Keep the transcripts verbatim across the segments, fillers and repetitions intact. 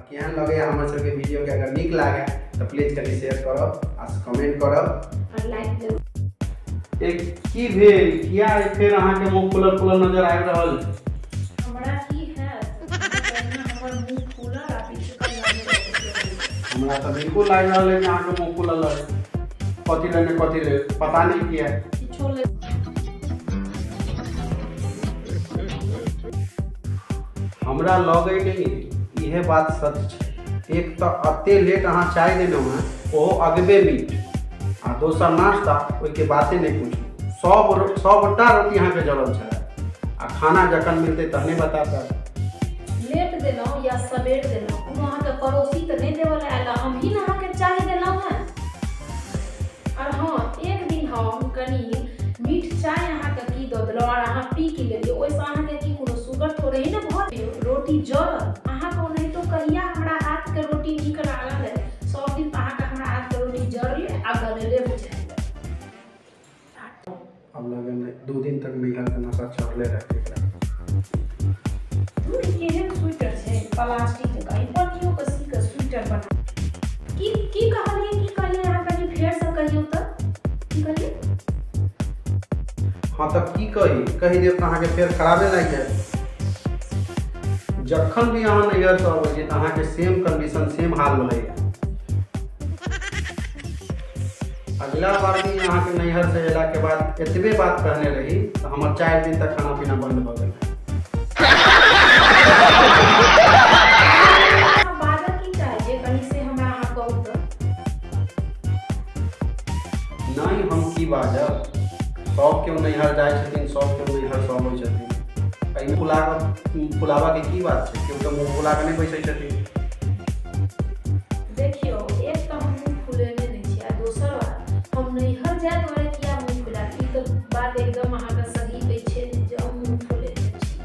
केहन लगे हमर सबके वीडियो के अगर नीक लागे तो प्लीज कनी शेयर करब आ कमेंट करब और लाइक जरूर। एक की भेल किया फेर अहाँ के मुंह फुलल फुलल नजर आबि रहल हमरा की है हमर मुंह फुलल आ पीछे हमरा तो बिल्कुल लाग रहल है कि अहाँ के मुंह फुलल है कथि लेने कथि ले पता नहीं किया किछो ले हमरा लगे कि इहे बात सच छै। एक तो अते लेट अहाँ चाय देलौ हैं ओ अगबे मीट आ दोसर नाश्ता ओइ के बाते नहीं पूछू सब सबटा रोटी अहाँ के जरल छै आ खाना जखन मिलते तहने बताता लेट देलौ या सवेर देलौ कोनो अहाँ के पड़ोसी त नहीं देवल आएला हम ही ना अहाँ के चाय देलौ हैं। और हां एक दिन हम कनी मीठ चाय अहाँ के पी द देलौ और अहाँ पी के लेलिए ओइ से अहाँ के की कोनो शुगर थोड़े ही ना भ रोटी जरल अहाँ को नहीं तो कहिया हमरा हाथ के रोटी नीक लागल है सब दिन अहाँ के हमरा हाथ के रोटी जरले आ गलले हो जाए। अब लगे में दो दिन तक नैहर के नशा चढ़ले रहते तू केहन स्वेटर छै प्लास्टिक के कहीं पन्नियों के सी के स्वेटर बना की की कहलिए की कहलिए अहाँ कनी फेर से कहियो त की कहलिए हाँ तब की कही कही देव अहाँ के फेर खराबे लग जाए जखन भी अहाँ नैहर से अबै छी त अहाँ के सेम कंडीशन सेम हाल भलैया अगला बार भी अहाँ के नैहर से एला के बाद एतबे बात कहने रही तो हमर चार दिन तक खाना पीना बंद भ गेल बादर की चाहे जे कनी से हमरा अहाँ कहू त नहीं हम की बाजब सब केओ नैहर जाय छथिन सब केओ नैहर से अबै छथिन एहिमे फुलावा फुलावा के की बात छै केओ तो मुंह फुला के नहीं बैसै छथिन। देखियो एक तो हम मुंह फुलेने नहीं छी आ दोसर बात हम नैहर जाय तोरे किया मुंह फुला ई तो बात एकदम अहाँ के सही कहि छै जे हम मुंह फुलेने छी।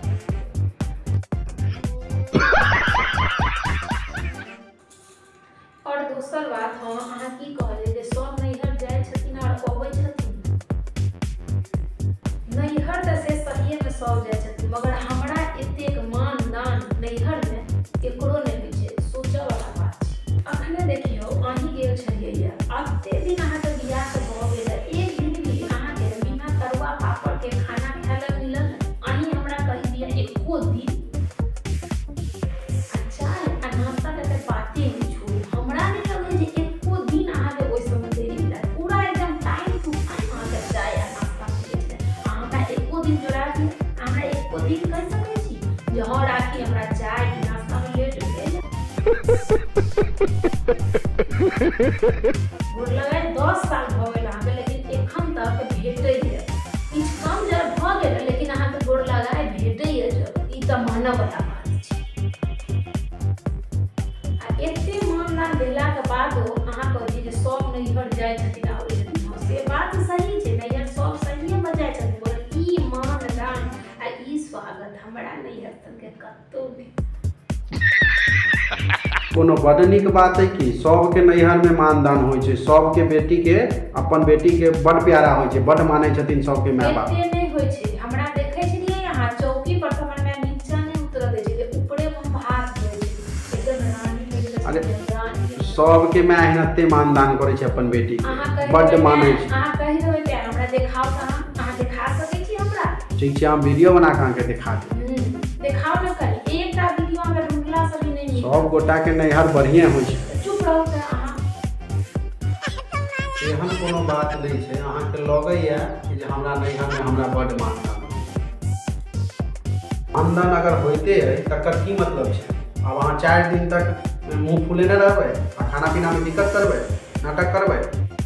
और दोसर बात हम अहाँ की कहले जे सब नैहर जाय छथिन और अबै छथिन नैहर त से सहिए में सब जाय छथिन मगर हमरा एतेक मान दान नैहर में केकरो नहीं होइ छै सोचऽ वाला बात छै। अखने देखियो अहीं गेल छलियै या अते दिन अहाँ के बियाह के भ गेल एक दिन भी अहाँ के बिना तरुआ पापड़ के खाना खाय ल मिलल अहीं हमरा कहि दिया एको दिन अच्छा आ नाश्ता के बाते नहीं छोड़ू हमरा नहीं लगे जे एको दिन अहाँ के ओइ समय देरी मिलत पूरा एकदम टाइम टू टाइम अहाँ के चाय आ नाश्ता मिलै छै अहाँ का एको दिन जोड़ा दिय हमरा एको दिन कह सकै छी जे हां राखी हमरा चाय नाश्ता में लेट भेल गोर लगाय दस साल भ गेल अहाँ के लेकिन एखन तक भेटै है किछ कम जर भ गेल लेकिन अहाँ के गोर लगाय भेटै है ई त मानव वाला बात छै। आ एते मानदान देला के बादो अहाँ कहै जे सब नैहर जाय छथिन आ ओइ छथिन से बात सही छै नैहर सब सहिए में जाय छथिन मगर ई मानदान आ ई स्वागत हमरा नैहर तक के कतौ नहीं कोनो बड़ नीक बात है कि सबके नैहर में मानदान होइ छै सबके बेटी के अपन बेटी के बड़ प्यारा होइ छै बड़ मानै छथिन सबके माय बाप एते नहीं होइ छै हमरा देखै छलियै यहाँ चौकी पर हमर माय नीचा नहीं उतर दै छै ऊपरे में हाथ धोइ छै एकदम रानी के सबके माय एहनते मानदान करे छै अपन बेटी के बड़ मानै छै। अहाँ कहि देबै त हमरा देखाओ त अहाँ देखा सकै छी हमरा ठीक छै हम वीडियो बना के अहाँ के दिखा देब देखाओ न कनी एकटा वीडियो हमरा ढूंढला से भी नहीं सब गोटा के नैहर बढ़िया होइ छै चुप रहू त अहाँ एहन कोनो बात नहीं छै अहाँ के लगैया कि जे हमरा नैहर में हमरा बड़ मानदान मानदान अगर होइते है तकर की मतलब छै अब अहाँ चार दिन तक मुंह फुलेने रहबै आ खाना पीना में दिक्कत करबै नाटक करबै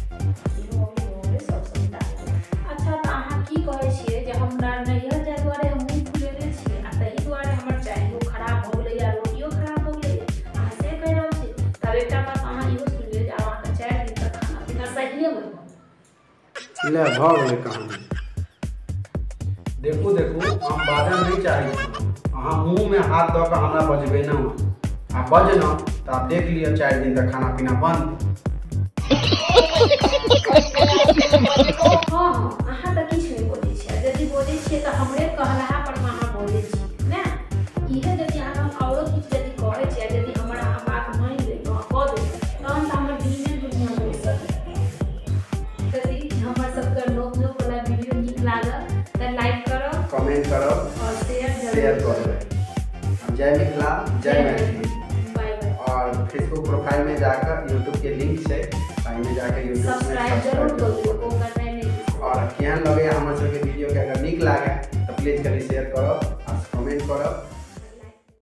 अच्छा त अहाँ की कहै छियै जे हमरा नैहर जाय दुआरे हम मुंह फुलेने छी आ तहि दुआरे हमर चायो खराब भ गेलै या रोटियो खराब भ गेलै अहाँ से कहि रहल छी तब एकटा बात अहाँ इहो सुन लियौ जे आब अहाँ के चार दिन तक खाना पीना सहिए बनत ले भ गेलै कहानी देखू देखू हम बाजल नहीं चाहै छी अहाँ मुंह में हाथ दऽ के हमरा बजबै ना आ बजलहुँ तऽ आप देख लिअ चारि दिन तक खाना पीना बंद। हाँ हाँ अहाँ तऽ किछु नहीं बोलै छियै यदि बोलै छियै तऽ हमरे कहला पर अहाँ बोलै छी ने इहे यदि अहाँ औरो किछु यदि कहै छियै यदि हमरा हम लोग वाला वीडियो नीक लागल तो लाइक करो, कमेंट करो और शेयर शेयर जरूर करो। जय मिथिला, जय मैथिली। Bye bye. और फेसबुक प्रोफाइल में जाकर यूट्यूब के लिंक से में जाकर यूट्यूब में सब्सक्राइब जरूर करो।